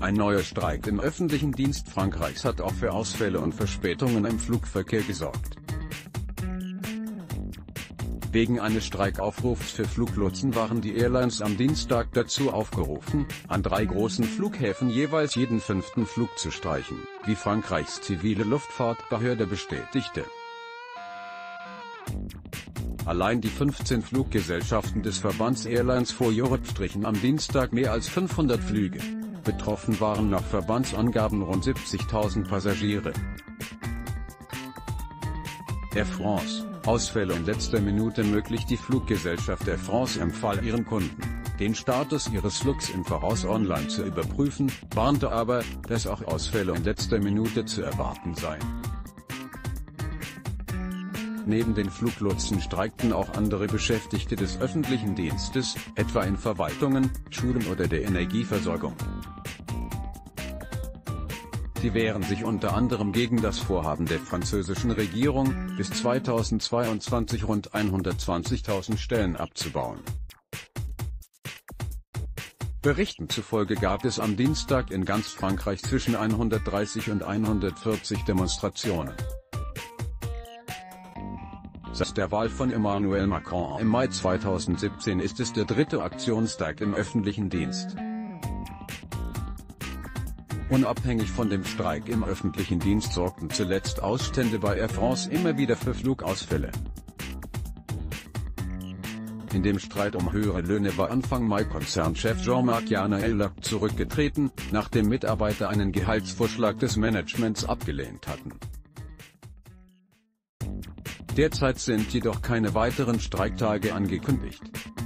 Ein neuer Streik im öffentlichen Dienst Frankreichs hat auch für Ausfälle und Verspätungen im Flugverkehr gesorgt. Wegen eines Streikaufrufs für Fluglotsen waren die Airlines am Dienstag dazu aufgerufen, an 3 großen Flughäfen jeweils jeden 5. Flug zu streichen, wie Frankreichs zivile Luftfahrtbehörde bestätigte. Allein die 15 Fluggesellschaften des Verbands Airlines for Europe strichen am Dienstag mehr als 500 Flüge. Betroffen waren nach Verbandsangaben rund 70.000 Passagiere. Air France: Ausfälle in letzter Minute ermöglicht die Fluggesellschaft Air France im Fall ihren Kunden, den Status ihres Flugs im Voraus online zu überprüfen, warnte aber, dass auch Ausfälle in letzter Minute zu erwarten seien. Neben den Fluglotsen streikten auch andere Beschäftigte des öffentlichen Dienstes, etwa in Verwaltungen, Schulen oder der Energieversorgung. Sie wehren sich unter anderem gegen das Vorhaben der französischen Regierung, bis 2022 rund 120.000 Stellen abzubauen. Berichten zufolge gab es am Dienstag in ganz Frankreich zwischen 130 und 140 Demonstrationen. Seit der Wahl von Emmanuel Macron im Mai 2017 ist es der 3. Aktionstag im öffentlichen Dienst. Unabhängig von dem Streik im öffentlichen Dienst sorgten zuletzt Ausstände bei Air France immer wieder für Flugausfälle. In dem Streit um höhere Löhne war Anfang Mai Konzernchef Jean-Marc Janaillac zurückgetreten, nachdem Mitarbeiter einen Gehaltsvorschlag des Managements abgelehnt hatten. Derzeit sind jedoch keine weiteren Streiktage angekündigt.